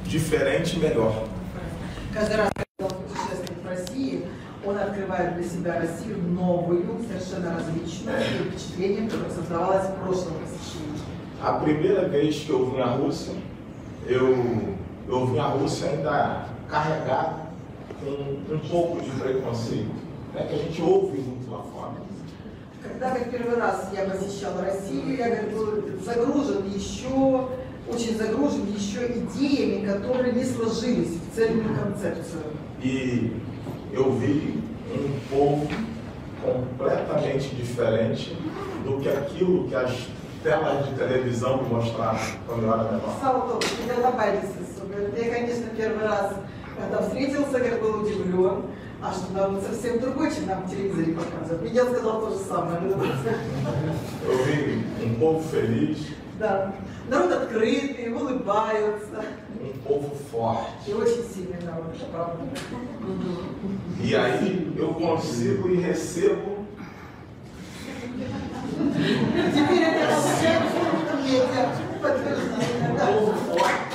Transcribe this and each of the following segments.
diferente, melhor. Каждый раз, когда он путешествует в России, он открывает для себя Россию новую, совершенно различную, с впечатлением, которое создавалось в прошлом посещении. A primeira vez que eu vim à Rússia, eu vim à Rússia ainda carregado com um pouco de preconceito, né, que a gente ouve muito lá fora. Когда в первый раз я посещала Россию, я был загружен еще, очень загружен еще идеями, которые не сложились в цельную концепцию. E eu vi um povo completamente diferente do que aquilo que as telas de televisão me mostravam quando eu era menor. Слава Богу, не улыбайтесь. Я, конечно, первый раз, когда встретился, я был удивлен, а что там совсем другой, чем нам в телевизоре показывают. Меня сказал то же самое. Eu vi um povo feliz, Да. Народ открытый, улыбаются. povo forte. И очень сильный народ, это правда. E aí eu consigo e recebo Теперь это все подтверждение. um povo forte.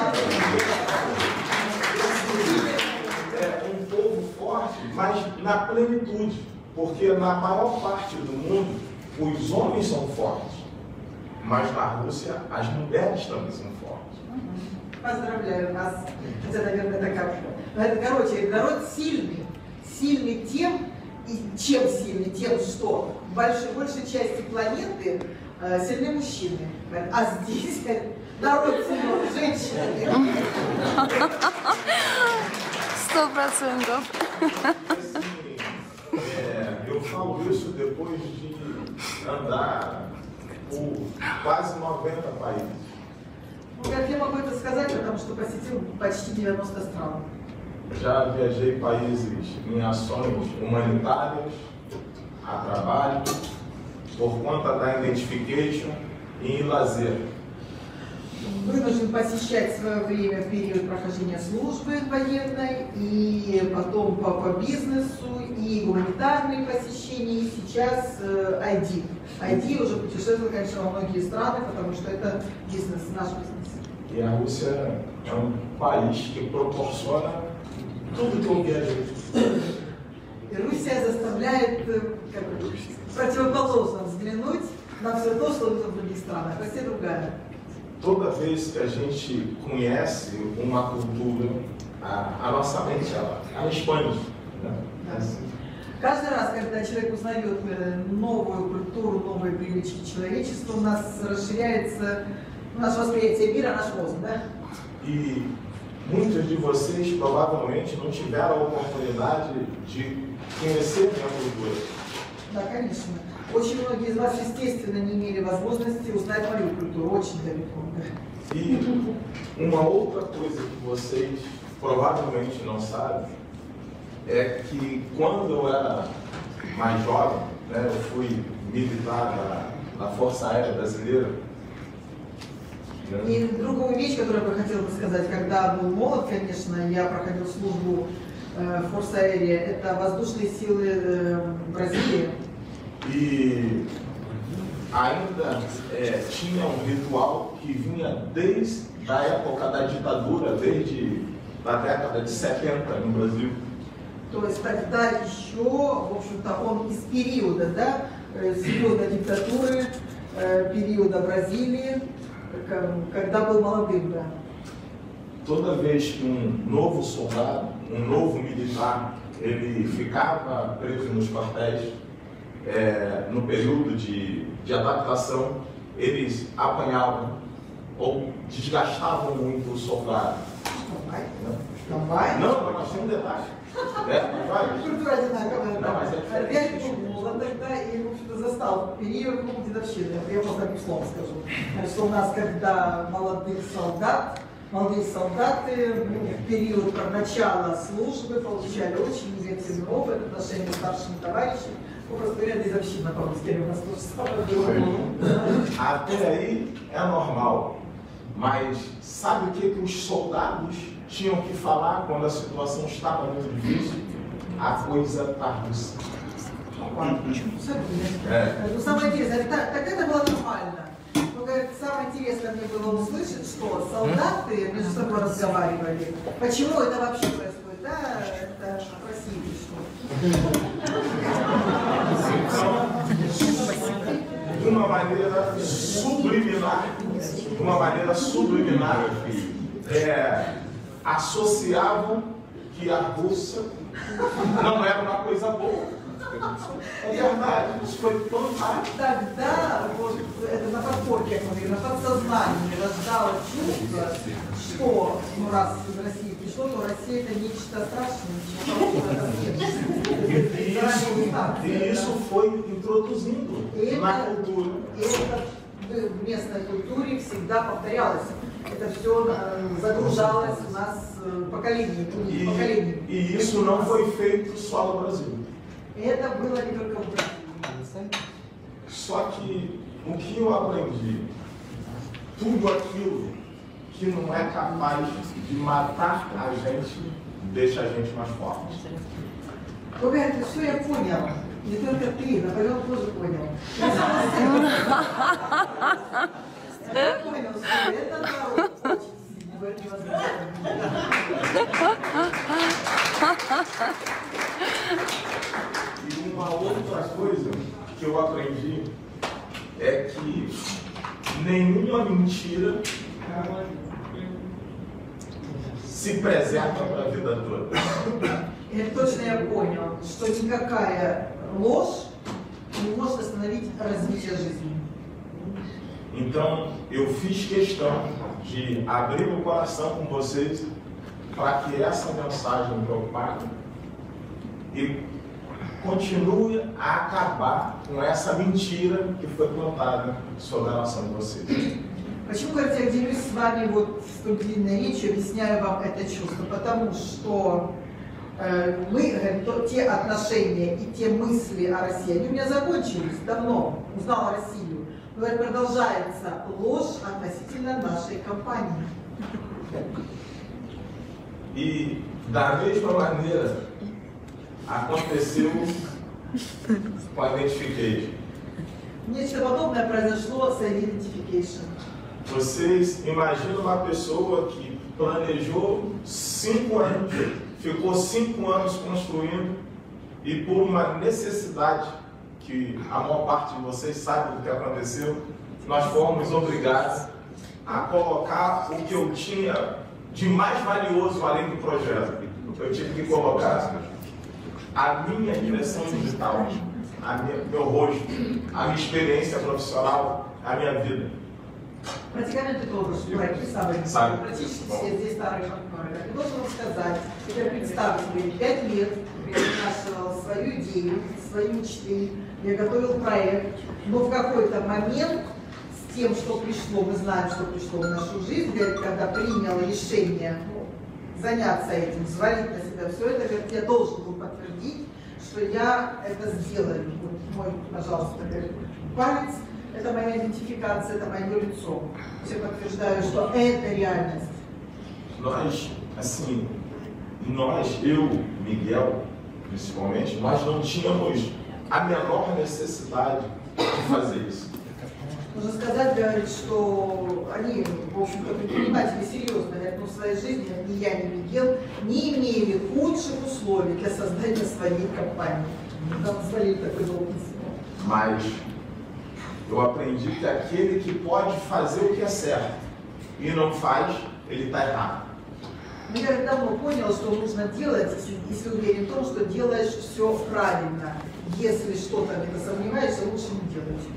É um povo forte, mas na plenitude, porque na maior parte do mundo os homens são fortes, mas na Rússia as mulheres também são fortes. Поздравляю вас. Это, наверное, такая. Короче, народ сильный. Сильный тем, и чем сильный? Тем, что в большей части планеты сильны мужчины. А здесь народ силен женщинами. 100%. Eu falo isso depois de andar por quase 90 países. Как я могу это сказать, потому что посетил почти 90 стран. Já viajei países em ações humanitárias, a trabalho, por conta da identification e em lazer. Вынужден посещать в свое время в период прохождения службы военной, и потом по бизнесу, и гуманитарные посещения, и сейчас ID. ID уже путешествует, конечно, во многие страны, потому что это бизнес, наш бизнес. E a Rússia é um país que proporciona tudo que eu viajei. И Руссия заставляет противоположно взглянуть на все то, что в других странах. Россия другая. Toda vez que a gente conhece uma cultura, a nossa mente ela expande. Né? Каждый раз, когда человек узнает новую культуру, новые привычки человечества, у нас расширяется наше восприятие мира, наш мозг, да? E muitos de vocês provavelmente não tiveram a oportunidade de conhecer minha cultura. Да, конечно. Очень многие из вас, естественно, не имели возможности узнать мою культуру, очень далеко. E uma outra coisa que vocês provavelmente não sabem é que quando eu era mais jovem, né, eu fui militar na Força Aérea Brasileira. И другую вещь, которую я бы хотела бы сказать, когда был молод, конечно, я проходил службу в Форс Аэре, это воздушные силы Бразилии. E ainda tinha um ritual que vinha desde a época da ditadura, desde a década de 70 no Brasil. То есть тогда еще, в общем-то, он из периода, да, серьезной диктатуры, периода Бразилии, когда был молодым, да. Toda vez que novo soldado, novo militar, ele ficava preso nos quartéis, no período de adaptação, eles apanhavam ou desgastavam muito o soldado. Não vai? Não vai? Não, mas tem um detalhe. Não vai? Культура одинаковая. Não, mas Я был молод тогда и, в общем-то, застал период дедовщины. Я просто одним словом скажу. Что у нас, когда молодые солдаты в период начала службы получали очень негативный опыт в отношении старшими товарищами. Попросту говоря, дедовщина по-русски у нас тоже самое было. Até aí é normal, mas sabe o que os soldados tinham que falar quando a situação estava muito difícil? A coisa está russa. Ну, самое интересное, так это было нормально. говорит, самое интересное мне было услышать, что солдаты между собой разговаривали. Почему это вообще происходит? Да, это в России пришло. De uma maneira subliminar, associavam que a Rússia não era uma coisa boa. É verdade, isso foi fantástico. Тогда, вот, это на подкорке, я говорю, на подсознании рождало чувство, что, ну, раз из России пришло, то Россия это нечто страшное, E isso foi introduzindo na cultura. И это в местной культуре всегда повторялось. Это все загружалось у нас поколениями. E isso não foi feito só no Brasil. Это было не только в Бразилии. Só que o que eu aprendi, tudo aquilo que não é capaz de matar a gente, deixa a gente mais forte. Роберто, все я понял. Не только ты, Наполеон тоже понял. Я понял, что это народ очень сильно, вы невозможно. E uma outra coisa que eu aprendi é que nenhuma mentira se preserva para a vida toda. Точно я понял, что никакая ложь не может остановить развитие жизни. Então, eu fiz questão de abrir o coração com vocês para que essa mensagem propague e continue a acabar com essa mentira que foi plantada sobre a nação de vocês. Почему, говорите, я делюсь с вами вот столь длинной речью, объясняю вам это чувство? Потому что те отношения и те мысли о России, они у меня закончились давно, узнала Россию. Но продолжается ложь относительно нашей компании. E da mesma maneira aconteceu com a Identification. Нечто подобное произошло с Identification. Vocês imaginam uma pessoa que planejou 5 anos, ficou 5 anos construindo e por uma necessidade que a maior parte de vocês sabe do que aconteceu, nós fomos obrigados a colocar o que eu tinha de mais valioso além do projeto. Eu tive que colocar a minha direção digital, meu rosto, a minha experiência profissional, a minha vida. Praticamente todos проекты самые, практически все здесь старые партнеры. Я должен вам сказать, я представил себе 5 лет, я вынашивал свою идею, свои мечты, я готовил проект, но в какой-то момент с тем, что пришло, мы знаем, что пришло в нашу жизнь, говорит, когда принял решение заняться этим, взвалить на себя все это, говорит, я должен был подтвердить, что я это сделаю. Вот мой, пожалуйста, говорит, палец. Это моя идентификация, это мое лицо. Я подтверждаю, что это реальность. Nós, assim, eu, Miguel, principalmente, nós não tínhamos a menor necessidade de fazer isso. Нужно сказать, говорит, что они, в общем-то, предприниматели серьезно, говорят, но в своей жизни ни я, ни Мигел не имели худших условий для создания своей компании. Нам свалили такой долг. Mas eu aprendi que aquele que pode fazer o que é certo e não faz, ele está errado. Я давно понял, что нужно делать, если уверен в том, что делаешь все правильно. Если что-то где-то сомневаешься, лучше не делать.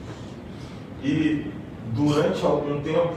E durante algum tempo,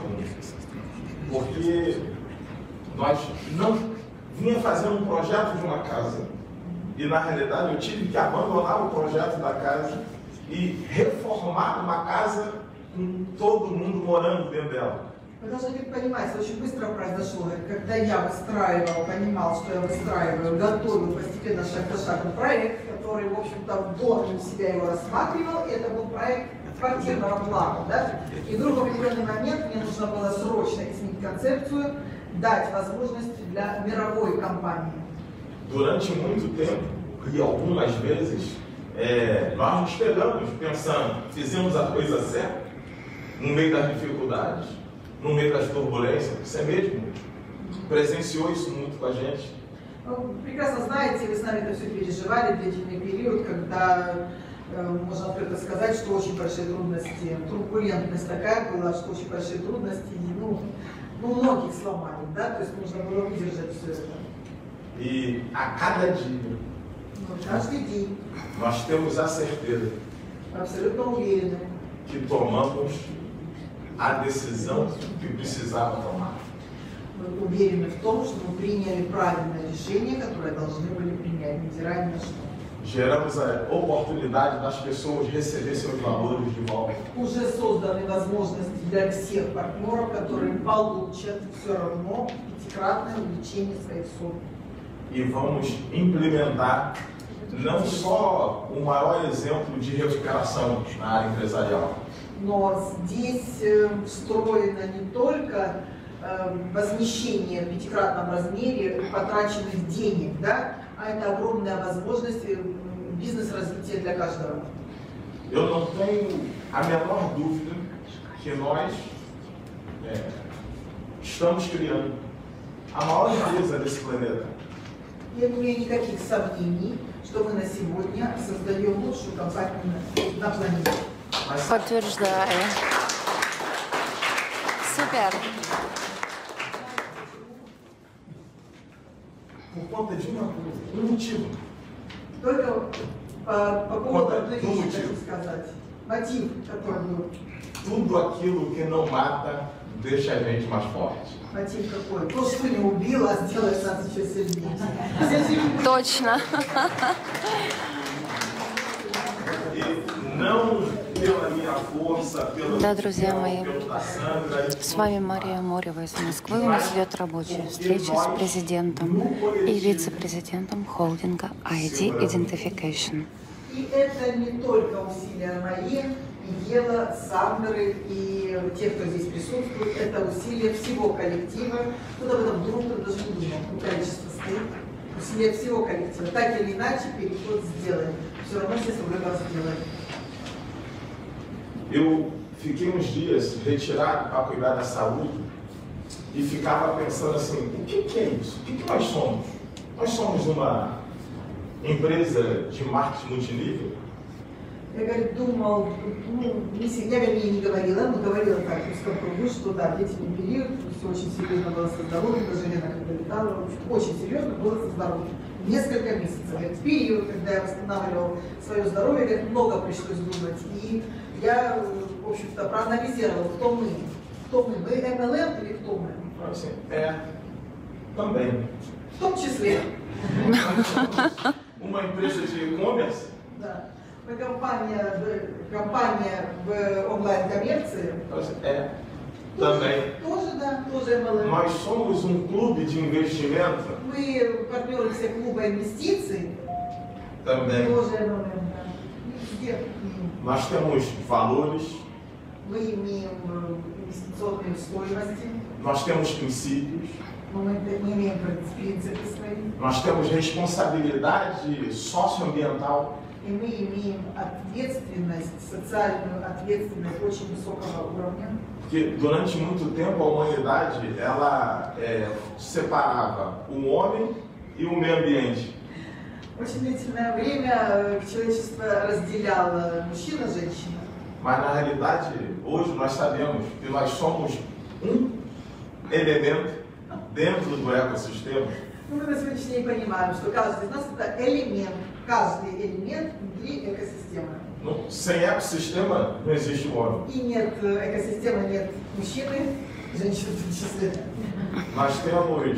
porque nós não vinha fazendo um projeto de uma casa e na realidade eu tive que abandonar o projeto da casa e reformar uma casa com todo mundo morando dentro dela. Вы должны понимать, очень быстро произошло, когда я выстраивал, понимал, что я выстраиваю, готовил постепенно шаг за шагом проект, который, в общем-то, вдохнул в себя его рассматривал, и это был проект квартирного плана, да? И вдруг в определенный момент мне нужно было sročno изменить концепцию, дать возможность для мировой компании. Durante muito tempo, e algumas vezes, nós nos pegamos pensando, fizemos a coisa certa, no meio das dificuldades, no meio das turbulências. Você mesmo presenciou isso muito com a gente. Вы прекрасно знаете, вы с нами это все переживали, длительный период, когда, можно открыто сказать, что очень большие трудности, турбулентность такая была, что очень большие трудности, многих сломали, да, то есть нужно было выдержать все это. E a cada dia, Каждый день, nós temos a certeza абсолютно уверены, que tomamos a decisão que precisava tomar. мы уверены в том, что мы приняли правильное решение, которое должны были принять, невзирая ни на что. Geramos a oportunidade das pessoas receber seus valores de volta. Уже созданы возможности для всех партнеров, которые получат все равно пятикратное увеличение своих сумм. E vamos implementar não só o maior exemplo de recuperação na área empresarial, Но здесь встроено не только возмещение в пятикратном размере потраченных денег, да, а это огромная возможность бизнес-развития для каждого. eu não tenho a menor dúvida que nós estamos criando a maior empresa desse planeta. Я не имею никаких сомнений, что мы на сегодня создаем лучшую компанию на планете. Подтверждаю. Супер. Por conta de um motivo. Только по поводу одной Ну, вещи мотив. хочу сказать. Мотив, который был. Tudo aquilo que não mata deixa a gente mais forte. Мотив какой? То, что не убило, а сделает нас еще сильнее. Точно. E não pela minha força, pelo Да, друзья мои, pelo da Sandra. с вами Мария Морева из Москвы. У нас идет рабочая встреча с президентом и вице-президентом холдинга ID Identification. И это не только усилия мои, и Ела, Сандры и тех, кто здесь присутствует, это усилия всего коллектива. Кто-то в этом вдруг даже не думал, количество стоит. Усилия всего коллектива. Так или иначе, переход сделаем. Все равно все свой выбор сделаем. Eu fiquei uns dias retirado para cuidar da saúde e ficava pensando assim, o que é isso? O que nós somos? Nós somos uma empresa de marketing multinível? Я, говорит, думал, я, вернее, не говорила, но говорила так, в узком кругу, что да, длительный период, все очень серьезно было со здоровьем, даже Лена, когда летала, очень серьезно было со здоровьем. Несколько месяцев. Говорит, период, когда я восстанавливал свое здоровье, говорит, много пришлось думать. И я, в общем-то, проанализировала, кто мы. Кто мы? Мы MLM или кто мы? Assim, também. В том числе. Uma empresa de e-commerce? Да. Мы компания в онлайн-коммерции. Também. Тоже, да, тоже MLM. Nós somos um clube de investimento? Мы партнеры всех клуба инвестиций. Também. Тоже MLM, да. Везде. Nós temos valores, Мы имеем инвестиционные стоимости, nós temos princípios, мы имеем принципы свои, nós temos responsabilidade socioambiental. и мы имеем ответственность, социальную ответственность очень высокого уровня. Porque durante muito tempo a humanidade ela separava o homem e o meio ambiente. Очень длительное время человечество разделяло мужчина и женщина. Mas na realidade, hoje nós sabemos que nós somos um elemento dentro do ecossistema. Мы на сегодняшний день понимаем, что каждый из нас это элемент, каждый элемент внутри экосистемы. No, sem ecossistema não existe o homem. И нет экосистемы, нет мужчины, женщины в том числе. Nós temos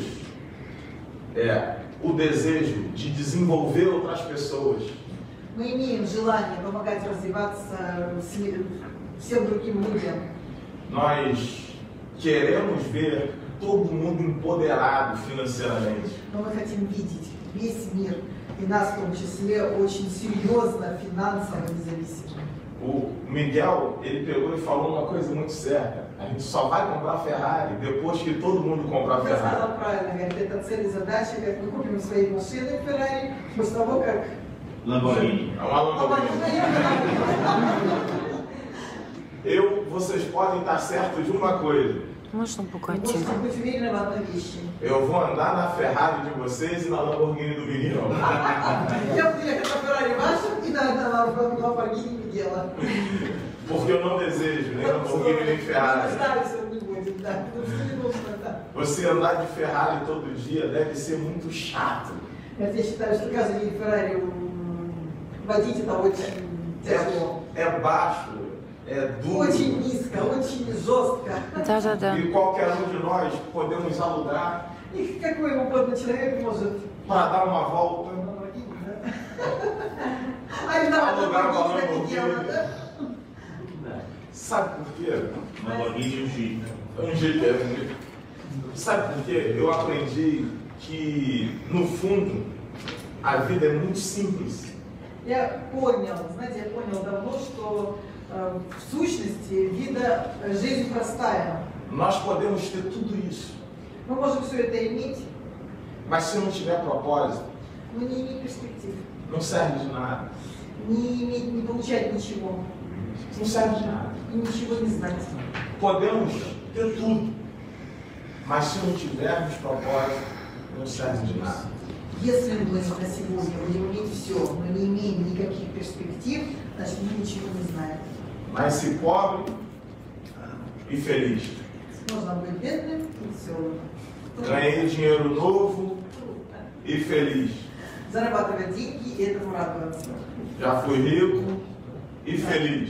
o desejo de desenvolver outras pessoas. Мы имеем желание помогать развиваться всем другим людям. Nós queremos ver todo mundo empoderado financeiramente. Но мы хотим видеть весь мир, и нас в том числе, очень серьезно финансово независимым. O Miguel, ele pegou e falou uma coisa muito certa. A gente só vai comprar Ferrari depois que todo mundo comprar Я Ferrari. сказал правильно, говорит, это цель и задача, как мы купим свои машины Ferrari после того, как... Lamborghini. É uma Lamborghini. Eu vocês podem estar certos de uma coisa. Можно Bugatti. Можете быть уверены в одной вещи. Eu vou andar na Ferrari de vocês e na Lamborghini do menino. Я буду ехать на Феррари вашем и на Lamborghini дела. Porque eu não desejo nem Lamborghini nem Ferrari. Você andar de Ferrari todo dia deve ser muito chato. Я считаю, что каждый день Феррари водить это очень тяжело. É baixo, é duro. Очень низко, очень жестко. Да-да-да. E qualquer um de nós podemos alugar И какой угодно человек может para dar uma volta. Alugar uma Lamborghini. Sabe por quê? Lamborghini um Jeep. Um jeito. Sabe por quê? Eu aprendi que, no fundo, a vida é muito simples. Я понял, знаете, я понял давно, что в сущности жизнь простая. Nós podemos ter tudo isso, Мы можем все это иметь, mas se não tiver propósito, но не иметь перспектив, não serve de nada. не получать ничего, Não serve de nada. и ничего не знать. Podemos ter tudo, mas se não tivermos propósito, não serve de nada. Если мы на сегодня будем иметь все, но не имеем никаких перспектив, значит мы ничего не знаем. Nasci pobre e feliz. Можно быть бедным и веселым. Ganhei dinheiro novo e feliz. Зарабатывать деньги и этому радоваться. Já fui rico e feliz.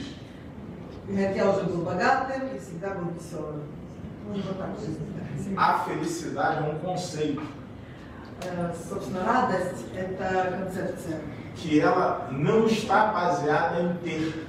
Я уже был богатым и всегда был веселым. Ну, вот так жизнь. A felicidade é um conceito Собственно, радость – это концепция. que ela não está baseada em ter.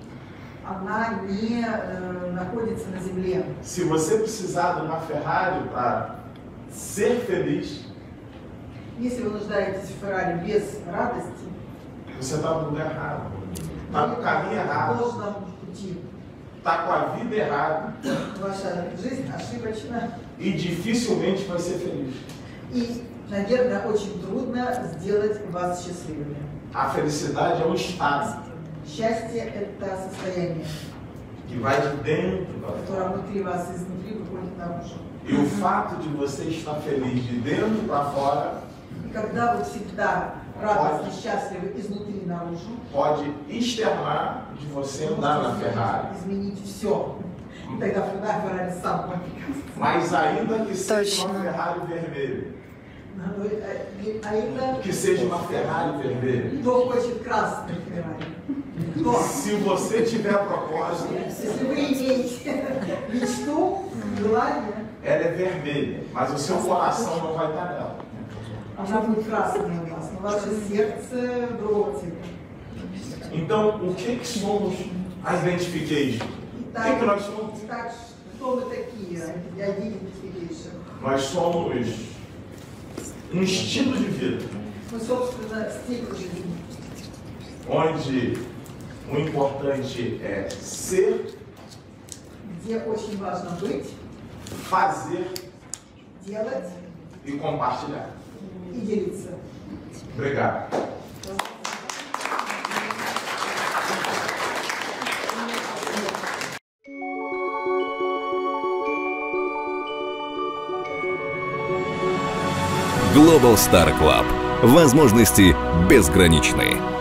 Она не находится на земле. Se você precisar de uma Ferrari para ser feliz, Если вы нуждаетесь в Феррари без радости, você está no lugar errado. Está no caminho в errado. ложном пути. Está com a vida errada Ваша жизнь ошибочна. e dificilmente vai ser feliz. И, наверное, очень трудно сделать вас счастливыми. A felicidade é um estado Счастье – это состояние, que vai de dentro para fora. которое внутри вас, изнутри выходит наружу. E o fato de você estar feliz de dentro para fora И когда вы всегда радостны, счастливы изнутри наружу, pode externar de você andar na Ferrari. изменить все. И тогда Феррари сам прекрасно. Mas ainda que seja Точно. uma Ferrari vermelha, Ainda que seja uma Ferrari vermelha, кто хочет красный Феррари? Кто? se você tiver propósito, Если вы имеете мечту, желание, ela é vermelha, mas o seu coração não vai estar nela. она будет красной у вас, но ваше сердце другого цвета. Então, o que somos as identification? O que nós somos? Итак, кто мы такие? Identification. Nós somos um estilo de vida, Мы, собственно, стиль жизни, onde o importante é ser, где очень важно быть, fazer делать e compartilhar. и делиться. Obrigado. Global Star Club. Возможности безграничны.